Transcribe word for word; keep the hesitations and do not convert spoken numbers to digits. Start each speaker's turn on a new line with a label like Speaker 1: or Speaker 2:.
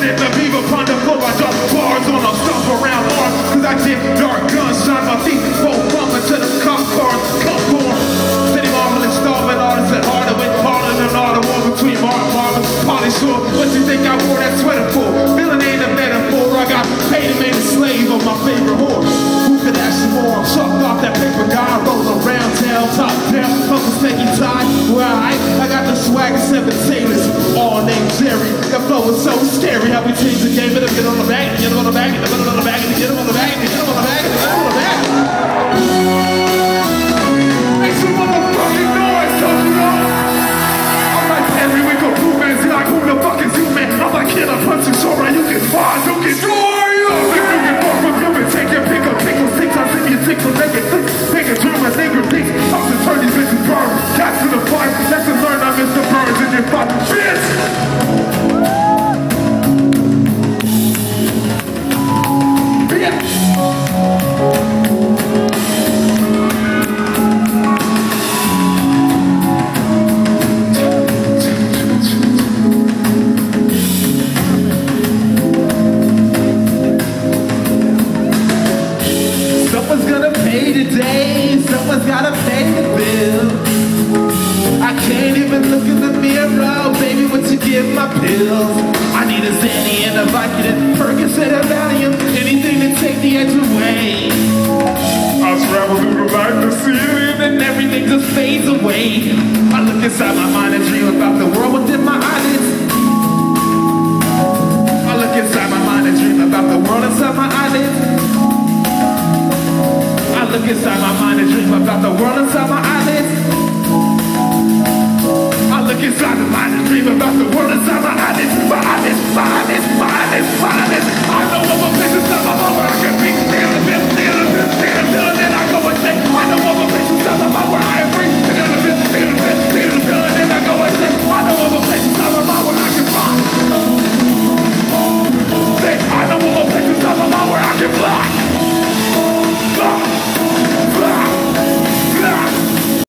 Speaker 1: at the beaver upon the floor. I drop bars on them, stuff around Mars. Cause I get dark guns, shot my feet, both bumping to the cop cars, cup born. City marble installment artists at harder with harder than all the war between Mark Marvin, Polly Shore. What you think I wore that sweater for? Feeling ain't a metaphor. I got paid and made a slave of my favorite whore. Who could ask some more? I'm chalked off that paper guy, roll around town, top down, Uncle Sticky tie. Well, I, I got the swag of seven sailors, all named Jerry. That flow is so scary. How we change the game, but get on the bag, get on the bag, get on the bag, get on the bag, get on the bag, get on the bag. Make some motherfucking noise, don't you know? I'm like Henry Winkle, Blue Man, see like who the fuck is you, man? I'm like killer punching, so right, you can fire, you can destroy you. You can fuck from you and take your pick up, pickle six, I send you six, so make it six, make it dream and nigger dicks. I'm to turn these bitches burn, cats to the fire, lesson learned, I miss the birds in your fuck, bitch! Someone's gonna pay today, someone's gotta pay the bill. I can't even look in the mirror, baby, what you give my pills? I need a Xanny and a Vicodin, Percocet, a Valium, anything to take the edge away. I travel through the light to see it, and everything just fades away. I look inside my mind and dream about the world within my eyelids.